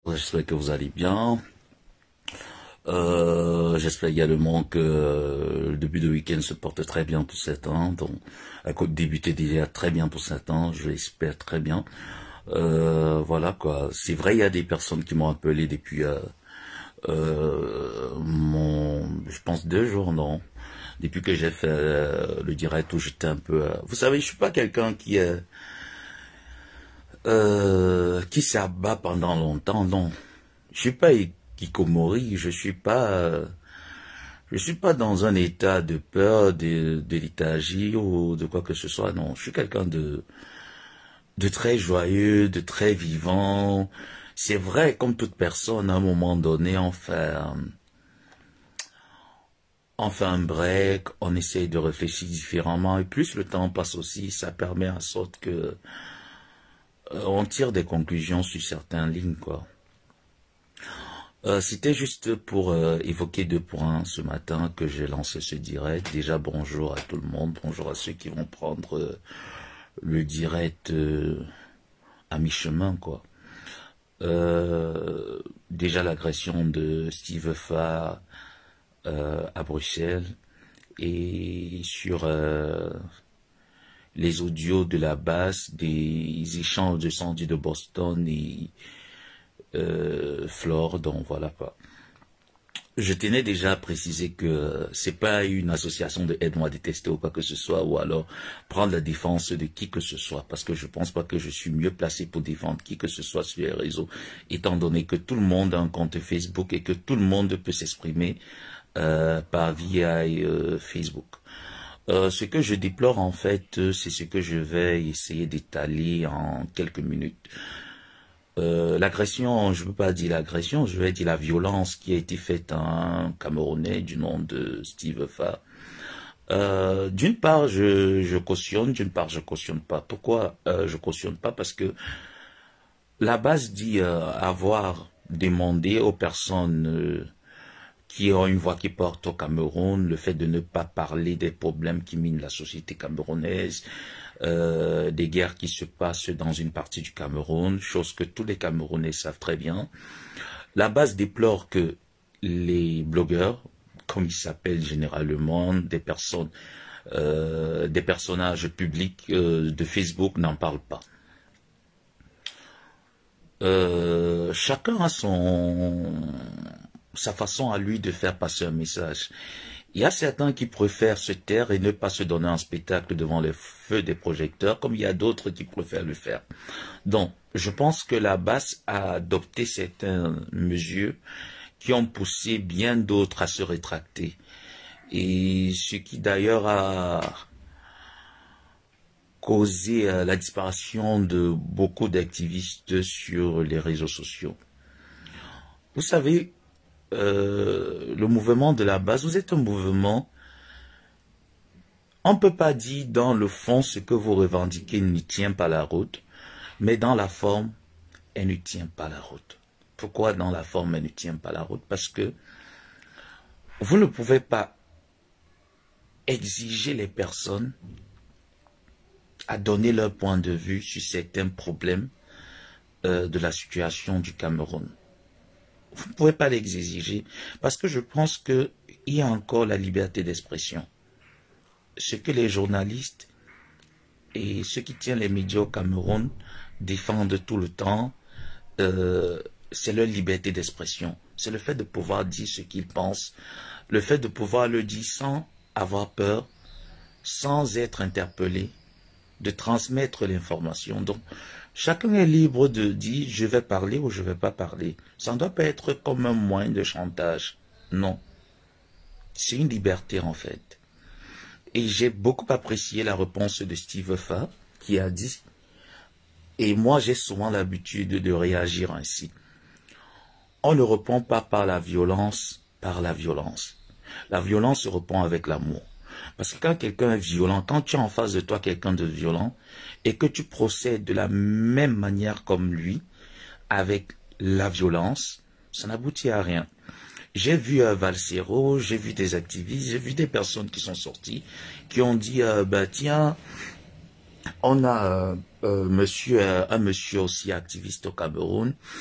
J'espère que vous allez bien. J'espère également que le début de week-end se porte très bien pour certains. Donc, à côté débuter déjà très bien pour certains, je l'espère très bien. Voilà quoi. C'est vrai, il y a des personnes qui m'ont appelé depuis je pense 2 jours, non. Depuis que j'ai fait le direct où j'étais un peu. Vous savez, je suis pas quelqu'un qui s'abat pendant longtemps, non. Je suis pas hikikomori, je suis pas dans un état de peur, de léthargie ou de quoi que ce soit, non. Je suis quelqu'un de très joyeux, de très vivant. C'est vrai, comme toute personne, à un moment donné, on fait un break, on essaye de réfléchir différemment, et plus le temps passe aussi, ça permet en sorte que on tire des conclusions sur certaines lignes, quoi. C'était juste pour évoquer 2 points ce matin que j'ai lancé ce direct. Déjà, bonjour à tout le monde, bonjour à ceux qui vont prendre le direct à mi-chemin, quoi. Déjà, l'agression de Steve Fa à Bruxelles et sur les audios de la base des échanges de Sandy de Boston et Flore, donc voilà quoi. Je tenais déjà à préciser que c'est pas une association de aide-moi à détester ou quoi que ce soit, ou alors prendre la défense de qui que ce soit, parce que je pense pas que je suis mieux placé pour défendre qui que ce soit sur les réseaux, étant donné que tout le monde a un compte Facebook et que tout le monde peut s'exprimer par via Facebook. Ce que je déplore en fait, c'est ce que je vais essayer d'étaler en quelques minutes. L'agression, je ne veux pas dire l'agression, je vais dire la violence qui a été faite à un Camerounais du nom de Steve Fa. D'une part, je cautionne, d'une part, je cautionne pas. Pourquoi je cautionne pas? Parce que la base dit avoir demandé aux personnes qui ont une voix qui porte au Cameroun, le fait de ne pas parler des problèmes qui minent la société camerounaise, des guerres qui se passent dans une partie du Cameroun, chose que tous les Camerounais savent très bien. La base déplore que les blogueurs, comme ils s'appellent généralement, des personnages publics de Facebook n'en parlent pas. Chacun a sa façon à lui de faire passer un message. Il y a certains qui préfèrent se taire et ne pas se donner un spectacle devant les feux des projecteurs, comme il y a d'autres qui préfèrent le faire. Donc, je pense que la base a adopté certaines mesures qui ont poussé bien d'autres à se rétracter. Et ce qui d'ailleurs a causé la disparition de beaucoup d'activistes sur les réseaux sociaux. Vous savez, le mouvement de la base, vous êtes un mouvement, on ne peut pas dire dans le fond ce que vous revendiquez ne tient pas la route, mais dans la forme, elle ne tient pas la route. Pourquoi dans la forme, elle ne tient pas la route? Parce que vous ne pouvez pas exiger les personnes à donner leur point de vue sur certains problèmes de la situation du Cameroun. Vous ne pouvez pas l'exiger parce que je pense qu'il y a encore la liberté d'expression. Ce que les journalistes et ceux qui tiennent les médias au Cameroun défendent tout le temps, c'est leur liberté d'expression. C'est le fait de pouvoir dire ce qu'ils pensent, le fait de pouvoir le dire sans avoir peur, sans être interpellé, de transmettre l'information. Donc, chacun est libre de dire je vais parler ou je vais pas parler. Ça ne doit pas être comme un moyen de chantage. Non. C'est une liberté en fait. Et j'ai beaucoup apprécié la réponse de Steve Fa qui a dit, et moi j'ai souvent l'habitude de réagir ainsi. On ne répond pas par la violence, par la violence. La violence se répond avec l'amour. Parce que quand quelqu'un est violent, quand tu as en face de toi quelqu'un de violent, et que tu procèdes de la même manière comme lui, avec la violence, ça n'aboutit à rien. J'ai vu Valsero, j'ai vu des activistes, j'ai vu des personnes qui sont sorties, qui ont dit, tiens, on a un monsieur aussi activiste au Cameroun,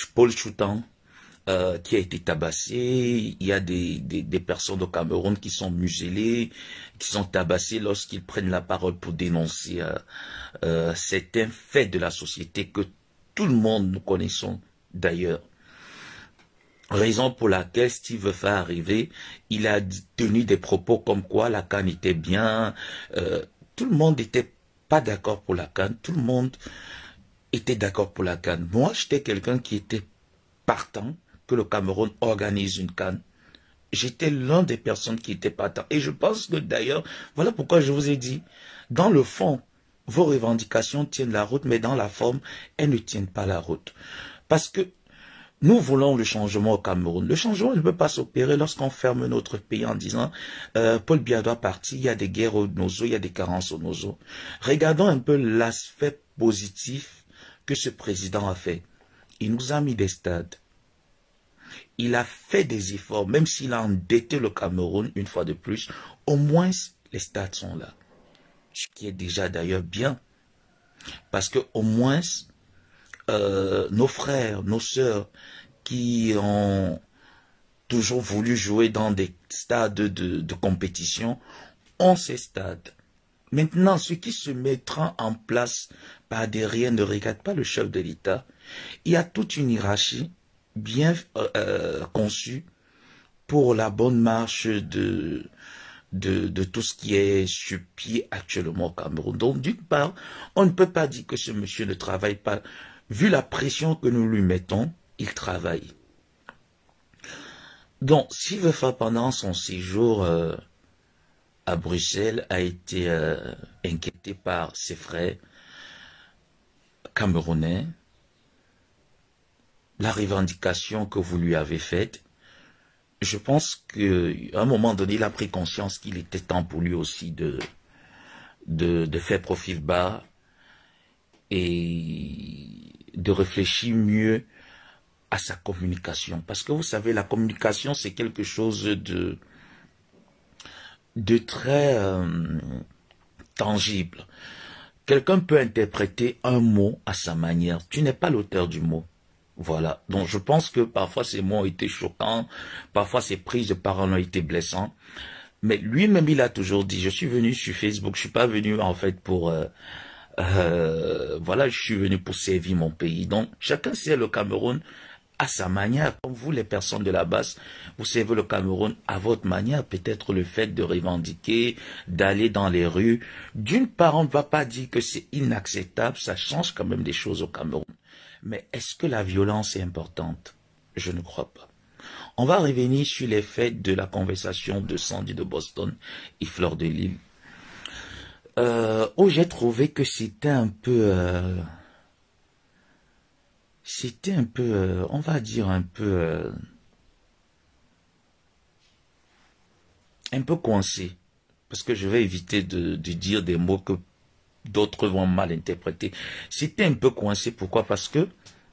Paul Choutan, qui a été tabassé. Il y a des personnes au Cameroun qui sont muselées, qui sont tabassées lorsqu'ils prennent la parole pour dénoncer certains faits de la société que tout le monde nous connaissons d'ailleurs. Raison pour laquelle Steve Vefa arrivé, il a tenu des propos comme quoi la CAN était bien. Tout le monde n'était pas d'accord pour la CAN. Tout le monde était d'accord pour la CAN. Moi, j'étais quelqu'un qui était partant que le Cameroun organise une CAN. J'étais l'un des personnes qui étaient partant. Et je pense que d'ailleurs, voilà pourquoi je vous ai dit, dans le fond, vos revendications tiennent la route, mais dans la forme, elles ne tiennent pas la route. Parce que nous voulons le changement au Cameroun. Le changement ne peut pas s'opérer lorsqu'on ferme notre pays en disant Paul Biya doit partir, il y a des guerres au Nozo, il y a des carences au Nozo. Regardons un peu l'aspect positif que ce président a fait. Il nous a mis des stades. Il a fait des efforts, même s'il a endetté le Cameroun une fois de plus, au moins les stades sont là. Ce qui est déjà d'ailleurs bien. Parce que au moins nos frères, nos sœurs qui ont toujours voulu jouer dans des stades de compétition ont ces stades. Maintenant, ce qui se mettra en place par derrière ne regarde pas le chef de l'État. Il y a toute une hiérarchie bien conçue pour la bonne marche de tout ce qui est sur pied actuellement au Cameroun. Donc, d'une part, on ne peut pas dire que ce monsieur ne travaille pas. Vu la pression que nous lui mettons, il travaille. Donc, Steve Vefa, pendant son séjour à Bruxelles, a été inquiété par ses frères camerounais, la revendication que vous lui avez faite. Je pense qu'à un moment donné, il a pris conscience qu'il était temps pour lui aussi de faire profil bas et de réfléchir mieux à sa communication. Parce que vous savez, la communication, c'est quelque chose de très tangible. Quelqu'un peut interpréter un mot à sa manière. Tu n'es pas l'auteur du mot. Voilà. Donc, je pense que parfois ces mots ont été choquants, parfois ces prises de parole ont été blessantes. Mais lui-même, il a toujours dit, je suis venu sur Facebook, je suis pas venu en fait pour... voilà, je suis venu pour servir mon pays. Donc, chacun sert le Cameroun à sa manière. Comme vous, les personnes de la base, vous servez le Cameroun à votre manière. Peut-être le fait de revendiquer, d'aller dans les rues. D'une part, on ne va pas dire que c'est inacceptable, ça change quand même des choses au Cameroun. Mais est-ce que la violence est importante? Je ne crois pas. On va revenir sur les faits de la conversation de Sandy de Boston et Fleur de Lille. Où j'ai trouvé que c'était un peu, on va dire un peu coincé, parce que je vais éviter de dire des mots que d'autres vont mal interpréter. C'était un peu coincé, pourquoi? Parce que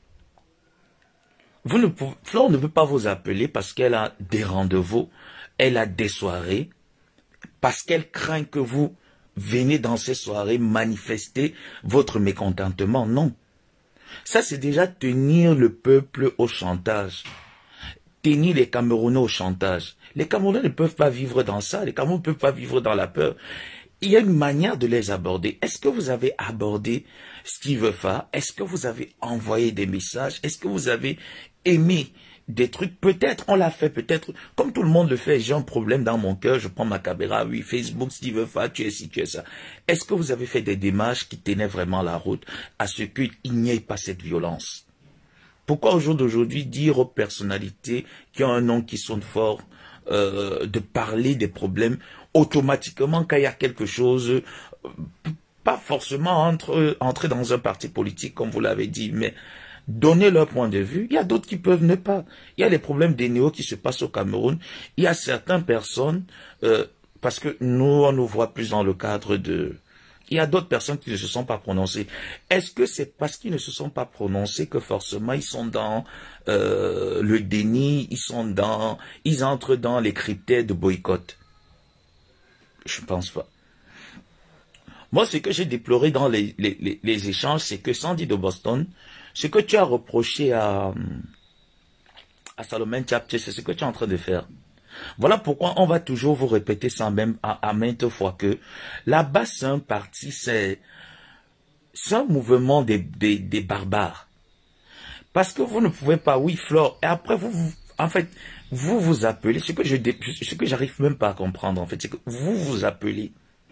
Fleur ne peut pas vous appeler parce qu'elle a des rendez-vous, elle a des soirées, parce qu'elle craint que vous venez dans ces soirées manifester votre mécontentement. Non. Ça, c'est déjà tenir le peuple au chantage. Tenir les Camerounais au chantage. Les Camerounais ne peuvent pas vivre dans ça. Les Camerounais ne peuvent pas vivre dans la peur. Il y a une manière de les aborder. Est-ce que vous avez abordé Steve Vefa? Est-ce que vous avez envoyé des messages? Est-ce que vous avez aimé des trucs? Peut-être, on l'a fait, peut-être, comme tout le monde le fait, j'ai un problème dans mon cœur, je prends ma caméra, oui, Facebook, Steve Vefa, tu es ci, tu es ça. Est-ce que vous avez fait des démarches qui tenaient vraiment la route à ce qu'il n'y ait pas cette violence? Pourquoi au jour d'aujourd'hui dire aux personnalités qui ont un nom qui sonne fort, de parler des problèmes automatiquement quand il y a quelque chose, pas forcément entrer dans un parti politique comme vous l'avez dit, mais donner leur point de vue. Il y a d'autres qui peuvent ne pas. Il y a les problèmes des néos qui se passent au Cameroun. Il y a certaines personnes, parce que nous, on nous voit plus dans le cadre de... Il y a d'autres personnes qui ne se sont pas prononcées. Est-ce que c'est parce qu'ils ne se sont pas prononcés que forcément ils sont dans le déni, ils entrent dans les critères de boycott? Je ne pense pas. Moi, ce que j'ai déploré dans les échanges, c'est que Sandy de Boston Ce que tu as reproché à Salomon Chapche, c'est ce que tu es en train de faire. Voilà pourquoi on va toujours vous répéter ça même à maintes fois que là-bas, c'est un parti, c'est un mouvement des barbares. Parce que vous ne pouvez pas, oui, Flore, et après en fait, vous vous appelez, ce que j'arrive même pas à comprendre, en fait, c'est que vous vous appelez.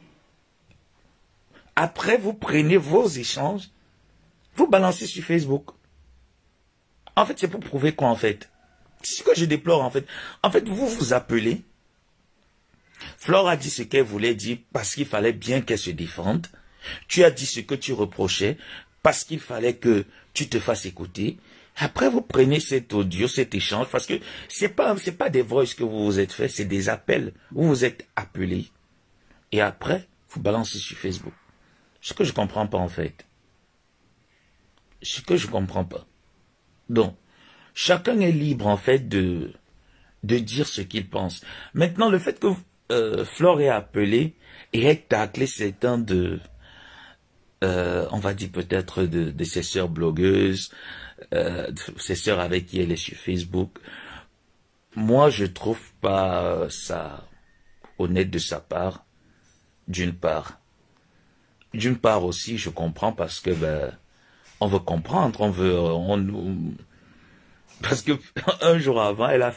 Après, vous prenez vos échanges, vous balancez sur Facebook. En fait, c'est pour prouver quoi, en fait? C'est ce que je déplore, en fait. En fait, vous vous appelez. Flore a dit ce qu'elle voulait dire parce qu'il fallait bien qu'elle se défende. Tu as dit ce que tu reprochais parce qu'il fallait que tu te fasses écouter. Après, vous prenez cet audio, cet échange, parce que c'est pas des voices que vous vous êtes fait, c'est des appels. Vous vous êtes appelés. Et après, vous balancez sur Facebook. Ce que je comprends pas, en fait. Ce que je comprends pas. Donc, chacun est libre, en fait, de dire ce qu'il pense. Maintenant, le fait que Flore ait appelé et ait taclé certains on va dire peut-être de ses sœurs blogueuses, ses sœurs avec qui elle est sur Facebook, moi je trouve pas ça honnête de sa part, d'une part. D'une part aussi, je comprends parce que on veut comprendre, parce que un jour avant, elle a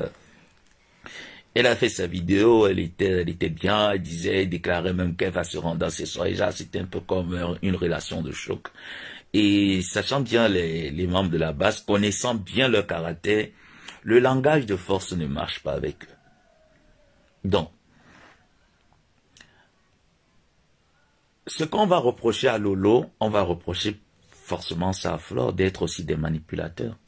fait sa vidéo, elle était bien, elle déclarait même qu'elle va se rendre dans ses soirées. Déjà, c'était un peu comme une relation de choc. Et sachant bien les membres de la base, connaissant bien leur caractère, le langage de force ne marche pas avec eux. Donc, ce qu'on va reprocher à Lolo, on va reprocher forcément ça à Flore d'être aussi des manipulateurs.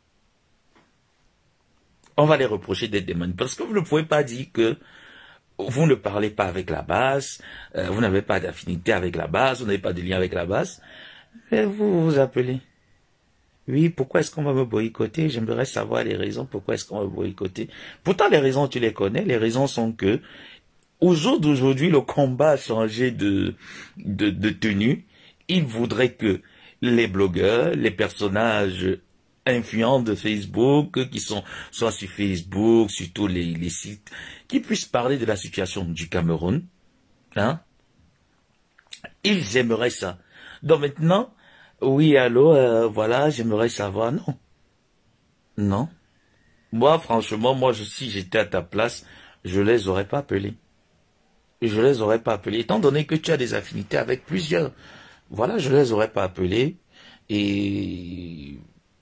On va les reprocher d'être des manipulateurs. Parce que vous ne pouvez pas dire que vous ne parlez pas avec la base, vous n'avez pas d'affinité avec la base, vous n'avez pas de lien avec la base. Et vous vous appelez. Oui, pourquoi est-ce qu'on va me boycotter? J'aimerais savoir les raisons pourquoi est-ce qu'on va me boycotter. Pourtant, les raisons, tu les connais. Les raisons sont que, au jour d'aujourd'hui, le combat a changé de tenue. Il voudrait que les blogueurs, les personnages influents de Facebook, qui sont soit sur Facebook, sur tous les sites, qui puissent parler de la situation du Cameroun. Hein? Ils aimeraient ça. Donc maintenant, oui, allô, voilà, j'aimerais savoir. Non. Non. Moi, franchement, si j'étais à ta place, je les aurais pas appelés. Je les aurais pas appelés. Étant donné que tu as des affinités avec plusieurs, voilà, je les aurais pas appelés. Et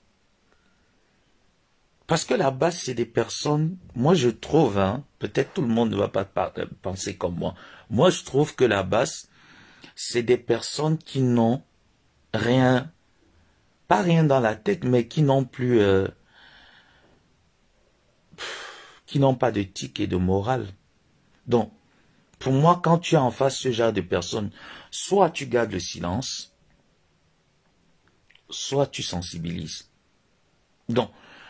parce que la base, c'est des personnes, moi je trouve, hein, peut-être tout le monde ne va pas penser comme moi. Moi, je trouve que la base, c'est des personnes qui n'ont rien, pas rien dans la tête, mais qui n'ont plus, qui n'ont pas d'éthique et de morale. Donc, pour moi, quand tu as en face ce genre de personnes, soit tu gardes le silence, soit tu sensibilises. Donc,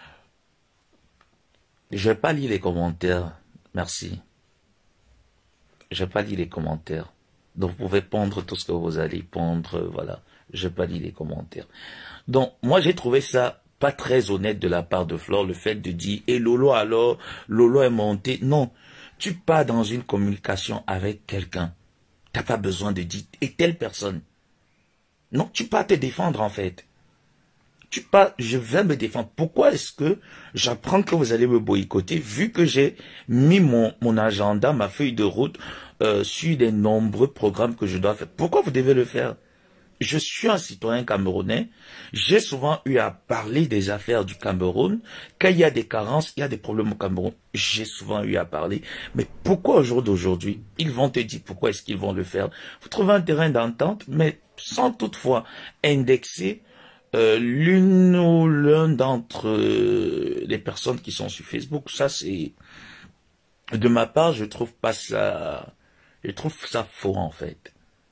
je vais pas lire les commentaires, merci. Je vais pas lire les commentaires. Donc, vous pouvez pondre tout ce que vous allez pondre, voilà. Je vais pas lire les commentaires. Donc, moi, j'ai trouvé ça pas très honnête de la part de Flore, le fait de dire, et Lolo alors, Lolo est monté. Non, tu pars dans une communication avec quelqu'un. T'as pas besoin de dire, et telle personne. Non, tu pars te défendre en fait. Tu pars, je vais me défendre. Pourquoi est-ce que j'apprends que vous allez me boycotter, vu que j'ai mis mon agenda, ma feuille de route, sur des nombreux programmes que je dois faire. Pourquoi vous devez le faire? Je suis un citoyen camerounais. J'ai souvent eu à parler des affaires du Cameroun. Quand il y a des carences, il y a des problèmes au Cameroun. J'ai souvent eu à parler. Mais pourquoi au jour d'aujourd'hui, ils vont te dire pourquoi est-ce qu'ils vont le faire? Vous trouvez un terrain d'entente, mais sans toutefois indexer l'une ou l'un d'entre les personnes qui sont sur Facebook. Ça, c'est... De ma part, je trouve pas ça... Je trouve ça faux, en fait.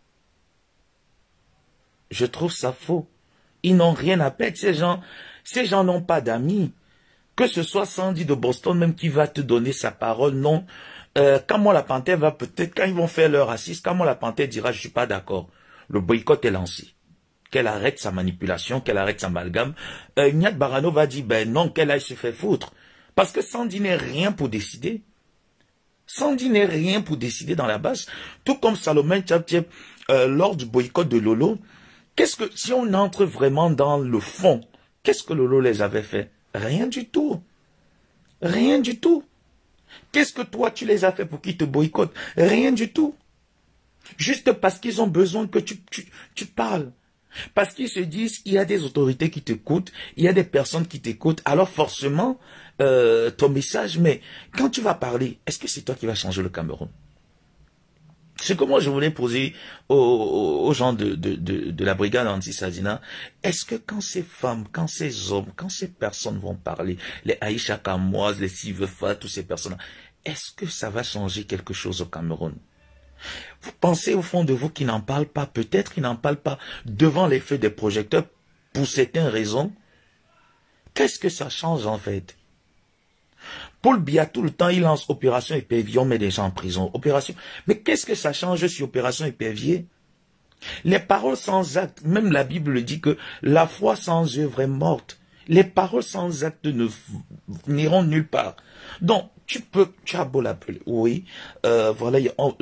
Je trouve ça faux. Ils n'ont rien à perdre. Ces gens n'ont pas d'amis. Que ce soit Sandy de Boston même qui va te donner sa parole, non. Quand moi la panthère va peut-être, quand ils vont faire leur assise, quand moi la panthère dira je suis pas d'accord, le boycott est lancé. qu'elle arrête sa manipulation, qu'elle arrête sa amalgame. Niad Barano va dire, ben non, qu'elle aille se faire foutre. Parce que Sandy n'est rien pour décider. Sandy n'est rien pour décider dans la base. Tout comme Salomon Tchaptiep, lors du boycott de Lolo, si on entre vraiment dans le fond, qu'est-ce que Lolo les avait fait? Rien du tout. Rien du tout. Qu'est-ce que toi tu les as fait pour qu'ils te boycottent? Rien du tout. Juste parce qu'ils ont besoin que tu parles. Parce qu'ils se disent, il y a des autorités qui t'écoutent, il y a des personnes qui t'écoutent, alors forcément, ton message, mais quand tu vas parler, est-ce que c'est toi qui vas changer le Cameroun? C'est que moi je voulais poser aux gens de la brigade anti-Sadina, est-ce que quand ces femmes, quand ces hommes, quand ces personnes vont parler, les Aïcha Kamoise, les Sivefa, toutes ces personnes, est-ce que ça va changer quelque chose au Cameroun? Vous pensez au fond de vous qu'ils n'en parlent pas, peut-être qu'ils n'en parlent pas devant les feux des projecteurs pour certaines raisons. Qu'est-ce que ça change en fait? Paul Biya, tout le temps, il lance Opération Épervier, on met des gens en prison. Opération. Mais qu'est-ce que ça change sur Opération Épervier? Les paroles sans acte, même la Bible dit que la foi sans œuvre est morte. Les paroles sans acte n'iront nulle part. Donc, tu as beau l'appeler, oui, voilà,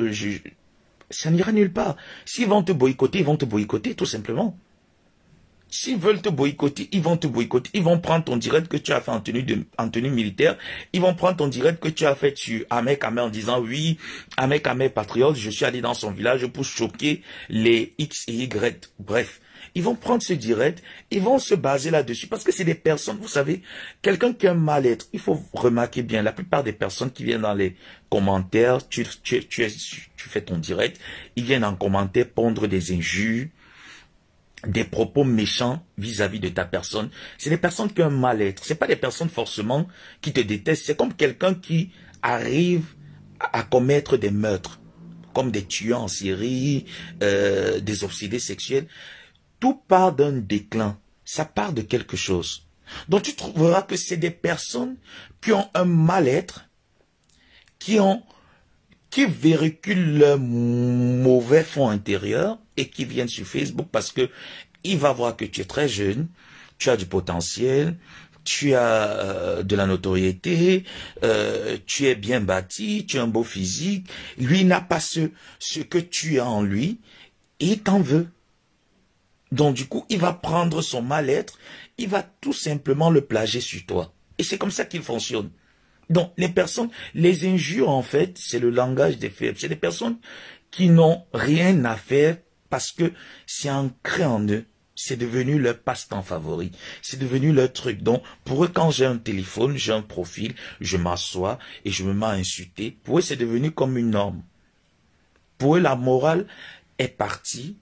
ça n'ira nulle part. S'ils vont te boycotter, ils vont te boycotter, tout simplement. S'ils veulent te boycotter, ils vont te boycotter. Ils vont prendre ton direct que tu as fait en tenue militaire. Ils vont prendre ton direct que tu as fait sur Ahmed Ahmed en disant, oui, Ahmed Ahmed patriote, je suis allé dans son village pour choquer les X et Y. Bref. Ils vont prendre ce direct, ils vont se baser là-dessus. Parce que c'est des personnes, vous savez, quelqu'un qui a un mal-être. Il faut remarquer bien, la plupart des personnes qui viennent dans les commentaires, tu fais ton direct, ils viennent en commentaire pondre des injures, des propos méchants vis-à-vis de ta personne. C'est des personnes qui ont un mal-être. C'est pas des personnes forcément qui te détestent. C'est comme quelqu'un qui arrive à commettre des meurtres, comme des tueurs en série, des obsédés sexuels. Tout part d'un déclin. Ça part de quelque chose. Donc tu trouveras que c'est des personnes qui ont un mal-être, qui véhiculent leur mauvais fond intérieur et qui viennent sur Facebook parce que il va voir que tu es très jeune, tu as du potentiel, tu as de la notoriété, tu es bien bâti, tu as un beau physique. Lui n'a pas ce que tu as en lui et il t'en veut. Donc du coup, il va prendre son mal-être, il va tout simplement le plager sur toi. Et c'est comme ça qu'il fonctionne. Donc, les personnes, les injures, en fait, c'est le langage des faibles. C'est des personnes qui n'ont rien à faire parce que c'est ancré en eux. C'est devenu leur passe-temps favori. C'est devenu leur truc. Donc, pour eux, quand j'ai un téléphone, j'ai un profil, je m'assois et je me mets à insulter. Pour eux, c'est devenu comme une norme. Pour eux, la morale est partie.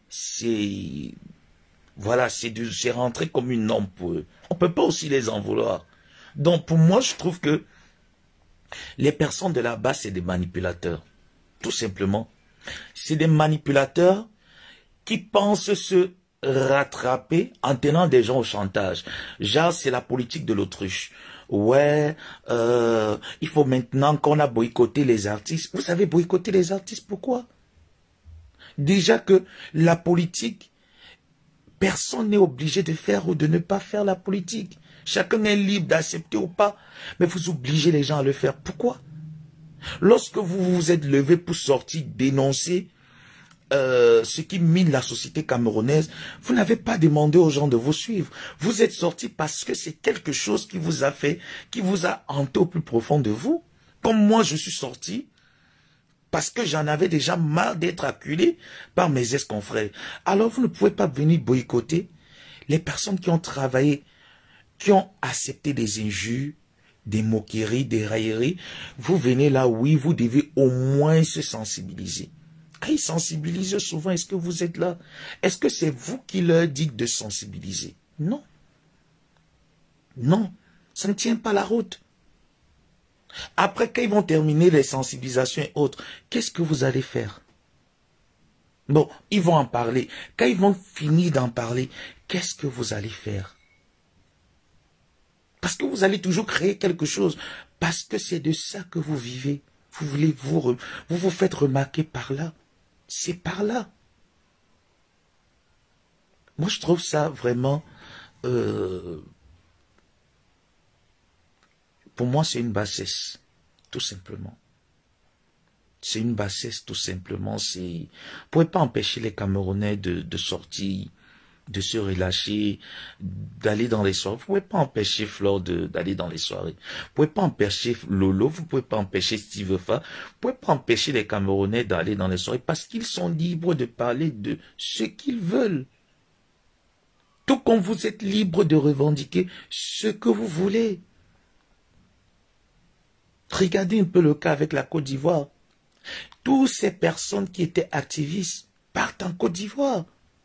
Voilà, c'est rentré comme une norme pour eux. On peut pas aussi les en vouloir. Donc, pour moi, je trouve que les personnes de là-bas, c'est des manipulateurs. Tout simplement. C'est des manipulateurs qui pensent se rattraper en tenant des gens au chantage. Genre, c'est la politique de l'autruche. Ouais, il faut maintenant qu'on a boycotté les artistes. Vous savez boycotter les artistes, pourquoi? Déjà que la politique, personne n'est obligé de faire ou de ne pas faire la politique. Chacun est libre d'accepter ou pas. Mais vous obligez les gens à le faire. Pourquoi? Lorsque vous vous êtes levé pour sortir dénoncer ce qui mine la société camerounaise, vous n'avez pas demandé aux gens de vous suivre. Vous êtes sorti parce que c'est quelque chose qui vous a fait, qui vous a hanté au plus profond de vous. Comme moi, je suis sorti parce que j'en avais déjà marre d'être acculé par mes ex-confrères. Alors vous ne pouvez pas venir boycotter les personnes qui ont travaillé, qui ont accepté des injures, des moqueries, des railleries. Vous venez là, oui, vous devez au moins se sensibiliser. Quand ils sensibilisent souvent, est-ce que vous êtes là? Est-ce que c'est vous qui leur dites de sensibiliser? Non. Non, ça ne tient pas la route. Après, quand ils vont terminer les sensibilisations et autres, qu'est-ce que vous allez faire? Bon, ils vont en parler. Quand ils vont finir d'en parler, qu'est-ce que vous allez faire? Parce que vous allez toujours créer quelque chose. Parce que c'est de ça que vous vivez. Vous voulez vous faites remarquer par là. C'est par là. Moi, je trouve ça vraiment... euh, pour moi, c'est une bassesse, tout simplement. C'est une bassesse, tout simplement. Vous ne pouvez pas empêcher les Camerounais de sortir, de se relâcher, d'aller dans les soirées. Vous ne pouvez pas empêcher Flore d'aller dans les soirées. Vous ne pouvez pas empêcher Lolo, vous ne pouvez pas empêcher Steve Fa. Vous ne pouvez pas empêcher les Camerounais d'aller dans les soirées parce qu'ils sont libres de parler de ce qu'ils veulent. Tout comme vous êtes libre de revendiquer ce que vous voulez. Regardez un peu le cas avec la Côte d'Ivoire. Toutes ces personnes qui étaient activistes partent en Côte d'Ivoire.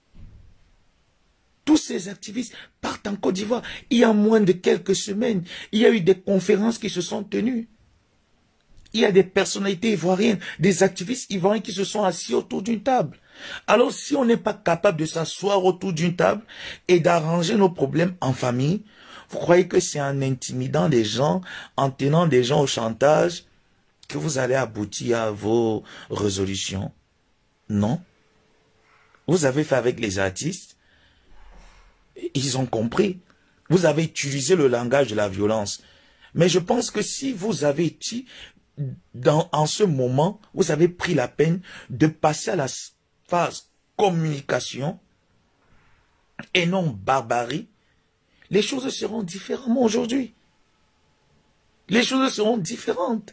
Tous ces activistes partent en Côte d'Ivoire. Il y a moins de quelques semaines, il y a eu des conférences qui se sont tenues. Il y a des personnalités ivoiriennes, des activistes ivoiriens qui se sont assis autour d'une table. Alors si on n'est pas capable de s'asseoir autour d'une table et d'arranger nos problèmes en famille, vous croyez que c'est en intimidant des gens, en tenant des gens au chantage, que vous allez aboutir à vos résolutions? Non. Vous avez fait avec les artistes, ils ont compris. Vous avez utilisé le langage de la violence. Mais je pense que si vous avez été, en ce moment, vous avez pris la peine de passer à la phase communication et non barbarie, les choses seront différemment aujourd'hui. Les choses seront différentes.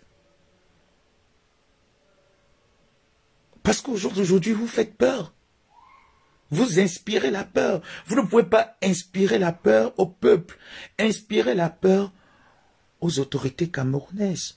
Parce qu'aujourd'hui, vous faites peur. Vous inspirez la peur. Vous ne pouvez pas inspirer la peur au peuple. Inspirer la peur aux autorités camerounaises.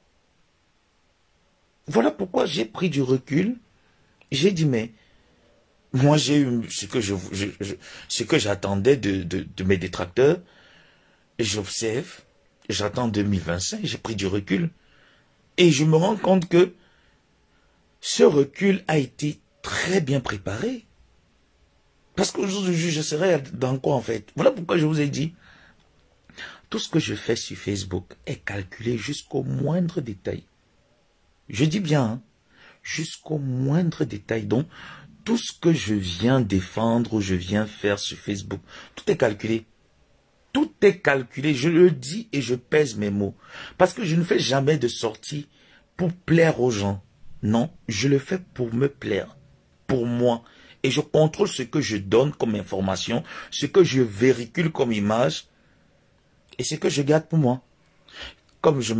Voilà pourquoi j'ai pris du recul. J'ai dit, mais moi j'ai eu ce que j'attendais de mes détracteurs. Et j'observe, j'attends 2025, j'ai pris du recul. Et je me rends compte que ce recul a été très bien préparé. Parce qu'aujourd'hui, je serai dans quoi en fait? Voilà pourquoi je vous ai dit, tout ce que je fais sur Facebook est calculé jusqu'au moindre détail. Je dis bien, hein, jusqu'au moindre détail. Donc, tout ce que je viens défendre ou je viens faire sur Facebook, tout est calculé. Tout est calculé, je le dis et je pèse mes mots. Parce que je ne fais jamais de sortie pour plaire aux gens. Non, je le fais pour me plaire, pour moi. Et je contrôle ce que je donne comme information, ce que je véhicule comme image, et ce que je garde pour moi. Comme je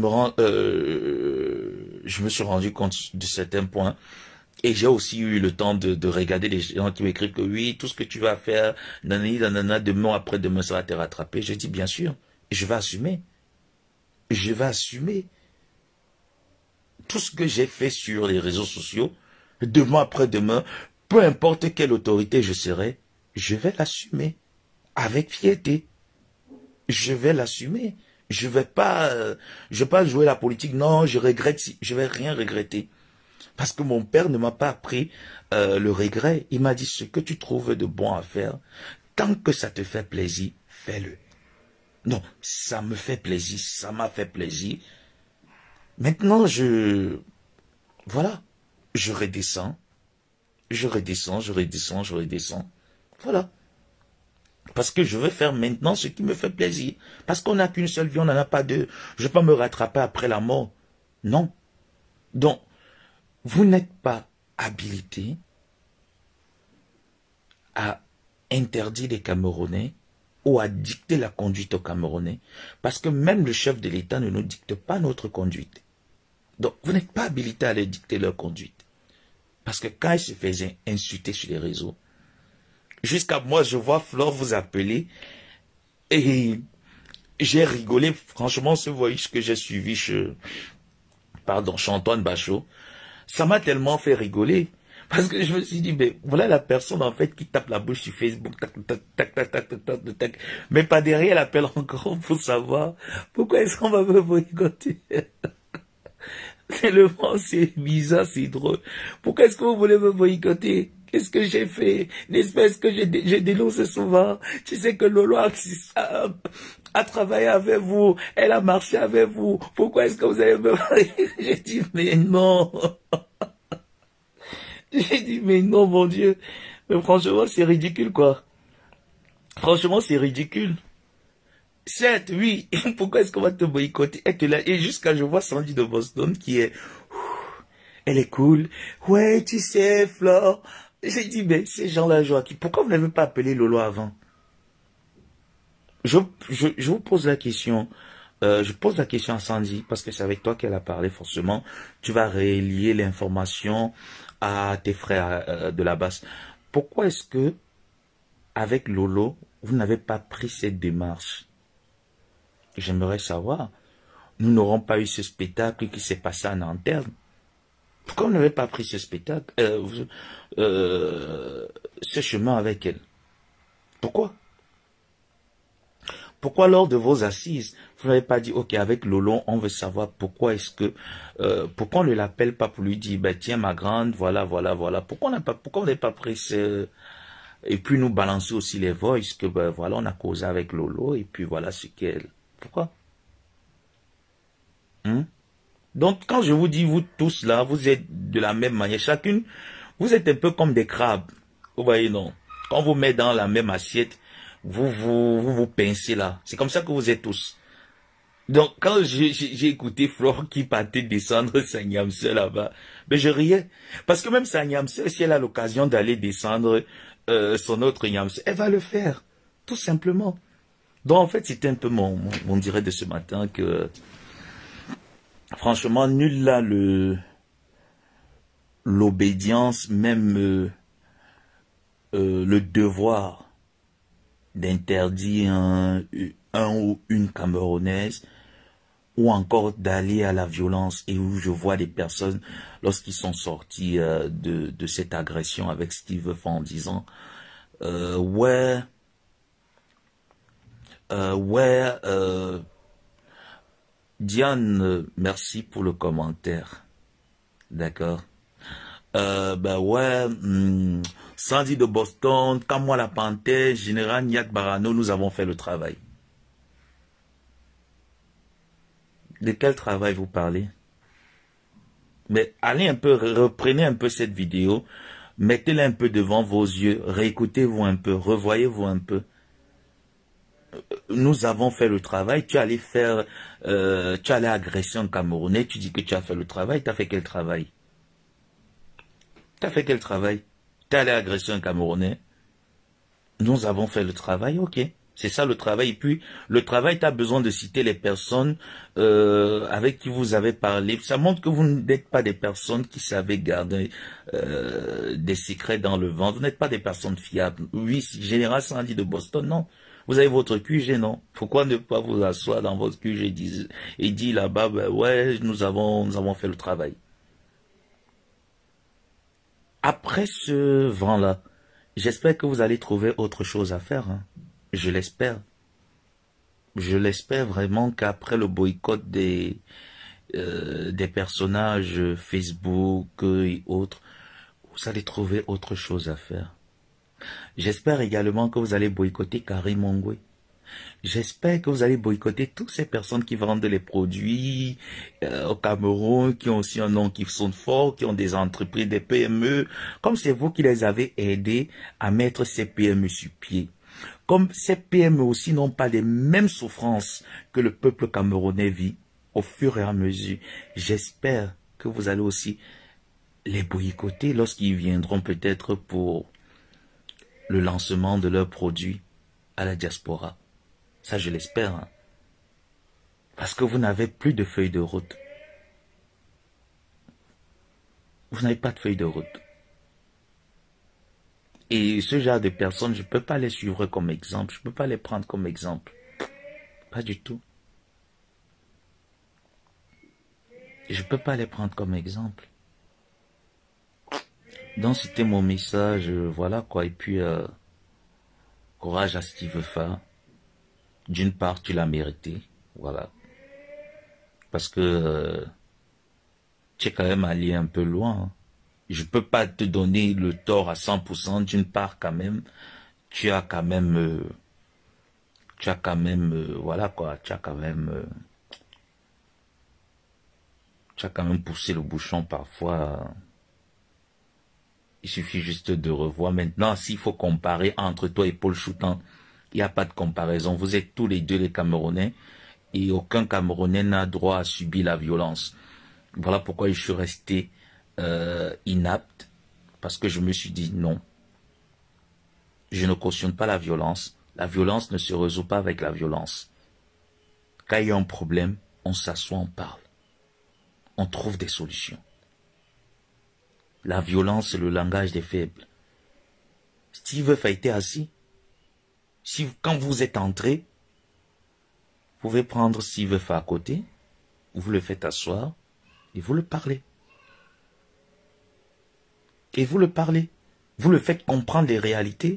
me suis rendu compte de certains points, et j'ai aussi eu le temps de regarder les gens qui m'écrivent que oui, tout ce que tu vas faire, nanani, nanana, demain après demain, ça va te rattraper. Je dis bien sûr, et je vais assumer. Je vais assumer. Tout ce que j'ai fait sur les réseaux sociaux, demain après demain, peu importe quelle autorité je serai, je vais l'assumer. Avec fierté. Je vais l'assumer. Je vais pas jouer la politique. Non, je regrette. Je vais rien regretter. Parce que mon père ne m'a pas appris le regret. Il m'a dit ce que tu trouves de bon à faire. Tant que ça te fait plaisir, fais-le. Non, ça me fait plaisir. Ça m'a fait plaisir. Maintenant, voilà. Je redescends. Je redescends, je redescends, je redescends. Voilà. Parce que je veux faire maintenant ce qui me fait plaisir. Parce qu'on n'a qu'une seule vie, on n'en a pas deux. Je ne vais pas me rattraper après la mort. Non. Donc, vous n'êtes pas habilité à interdire les Camerounais ou à dicter la conduite aux Camerounais. Parce que même le chef de l'État ne nous dicte pas notre conduite. Donc, vous n'êtes pas habilité à leur dicter leur conduite. Parce que quand ils se faisaient insulter sur les réseaux, jusqu'à moi, je vois Flore vous appeler et j'ai rigolé. Franchement, ce voyage que j'ai suivi chez Antoine Bachot, ça m'a tellement fait rigoler. Parce que je me suis dit, mais voilà la personne en fait qui tape la bouche sur Facebook, tac, tac, tac, tac, tac, tac, tac, tac. Mais pas derrière, elle appelle encore pour savoir pourquoi est-ce qu'on va me boycotter. Tellement c'est bizarre, c'est drôle. Pourquoi est-ce que vous voulez me boycotter? Qu'est-ce que j'ai fait? N'est-ce pas, est-ce que j'ai dénoncé souvent? Tu sais que Lolo a travaillé avec vous, elle a marché avec vous. Pourquoi est-ce que vous allez me... J'ai dit, mais non. J'ai dit, mais non, mon Dieu. Mais franchement, c'est ridicule, quoi. Franchement, c'est ridicule. Certes, oui, pourquoi est-ce qu'on va te boycotter? Et jusqu'à je vois Sandy de Boston qui est, elle est cool. Ouais, tu sais, Flore. J'ai dit, mais ces gens-là, Joachim, pourquoi vous n'avez pas appelé Lolo avant? Je vous pose la question. Je pose la question à Sandy, parce que c'est avec toi qu'elle a parlé, forcément. Tu vas relier l'information à tes frères de la base. Pourquoi est-ce que, avec Lolo, vous n'avez pas pris cette démarche? J'aimerais savoir. Nous n'aurons pas eu ce spectacle qui s'est passé en interne. Pourquoi vous n'avez pas pris ce spectacle, ce chemin avec elle? Pourquoi? Pourquoi lors de vos assises, vous n'avez pas dit, ok, avec Lolo, on veut savoir pourquoi est-ce que, pourquoi on ne l'appelle pas pour lui dire, ben, tiens, ma grande, voilà, voilà, voilà. Pourquoi on n'a pas pris ce, et puis nous balancer aussi les voices que, ben, voilà, on a causé avec Lolo, et puis voilà ce qu'elle, pourquoi? Hein? Donc, quand je vous dis, vous tous là, vous êtes de la même manière, chacune, vous êtes un peu comme des crabes. Vous voyez, non? Quand vous mettez dans la même assiette, vous pincez là. C'est comme ça que vous êtes tous. Donc, quand j'ai écouté Flore qui partait descendre Sanyamse là-bas, ben je riais. Parce que même Sanyamse, si elle a l'occasion d'aller descendre son autre Nyamse, elle va le faire. Tout simplement. Donc, en fait, c'était un peu mon direct de ce matin que, franchement, nul là l'obédience, même le devoir d'interdire un ou une Camerounaise, ou encore d'aller à la violence, et où je vois des personnes, lorsqu'ils sont sortis de cette agression avec Steve Fa en disant ouais, Diane, merci pour le commentaire, d'accord. Ben ouais, Sandy de Boston, comme moi la Panthère, Général Niak Barano, nous avons fait le travail. De quel travail vous parlez? Mais allez un peu, reprenez un peu cette vidéo, mettez-la un peu devant vos yeux, réécoutez-vous un peu, revoyez-vous un peu. Nous avons fait le travail, tu allais faire, tu allais agresser un Camerounais, tu dis que tu as fait le travail, tu as fait quel travail? Tu as fait quel travail? Tu es allé agresser un Camerounais, nous avons fait le travail, ok. C'est ça le travail. Et puis, le travail, tu as besoin de citer les personnes avec qui vous avez parlé. Ça montre que vous n'êtes pas des personnes qui savent garder des secrets dans le ventre. Vous n'êtes pas des personnes fiables. Oui, Général Sandy de Boston, non. Vous avez votre QG, non. Pourquoi ne pas vous asseoir dans votre QG et dire là-bas, ben ouais, nous avons fait le travail. Après ce vent-là, j'espère que vous allez trouver autre chose à faire. Hein. Je l'espère. Je l'espère vraiment qu'après le boycott des personnages Facebook et autres, vous allez trouver autre chose à faire. J'espère également que vous allez boycotter Karim Ongwe. J'espère que vous allez boycotter toutes ces personnes qui vendent les produits au Cameroun, qui ont aussi un nom qui sont forts, qui ont des entreprises, des PME, comme c'est vous qui les avez aidés à mettre ces PME sur pied. Comme ces PME aussi n'ont pas les mêmes souffrances que le peuple camerounais vit au fur et à mesure, j'espère que vous allez aussi les boycotter lorsqu'ils viendront peut-être pour le lancement de leurs produits à la diaspora. Ça, je l'espère. Hein. Parce que vous n'avez plus de feuille de route. Vous n'avez pas de feuille de route. Et ce genre de personnes, je ne peux pas les suivre comme exemple. Je ne peux pas les prendre comme exemple. Pas du tout. Je ne peux pas les prendre comme exemple. Donc, c'était mon message. Voilà quoi. Et puis, courage à Steve Fa. D'une part, tu l'as mérité. Voilà. Parce que tu es quand même allé un peu loin. Hein. Je peux pas te donner le tort à 100%. D'une part, quand même, tu as quand même, voilà quoi, tu as quand même poussé le bouchon parfois. Il suffit juste de revoir. Maintenant, s'il faut comparer entre toi et Paul Choutan, Il n'y a pas de comparaison. Vous êtes tous les deux les Camerounais et aucun Camerounais n'a droit à subir la violence. Voilà pourquoi je suis resté inapte, parce que je me suis dit non. Je ne cautionne pas la violence. La violence ne se résout pas avec la violence. Quand il y a un problème, on s'assoit, on parle. On trouve des solutions. La violence, c'est le langage des faibles. Steve Veuf a été assis. Si, quand vous êtes entré, vous pouvez prendre Steve Veuf à côté, vous le faites asseoir et vous le parlez. Et vous le parlez. Vous le faites comprendre les réalités.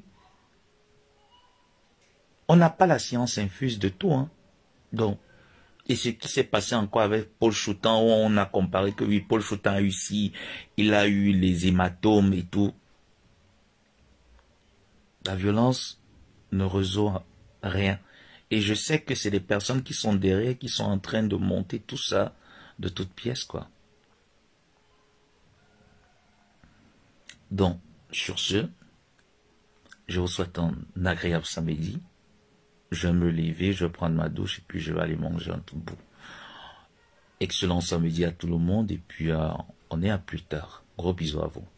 On n'a pas la science infuse de tout, hein. Donc, et ce qui s'est passé encore avec Paul Choutan, où on a comparé que oui, Paul Choutan a eu ci, il a eu les hématomes et tout. La violence ne résout rien. Et je sais que c'est des personnes qui sont derrière, qui sont en train de monter tout ça de toutes pièces, quoi. Donc, sur ce, je vous souhaite un agréable samedi. Je vais me lever, je vais prendre ma douche et puis je vais aller manger un tout bout. Excellent samedi à tout le monde et puis on est à plus tard. Gros bisous à vous.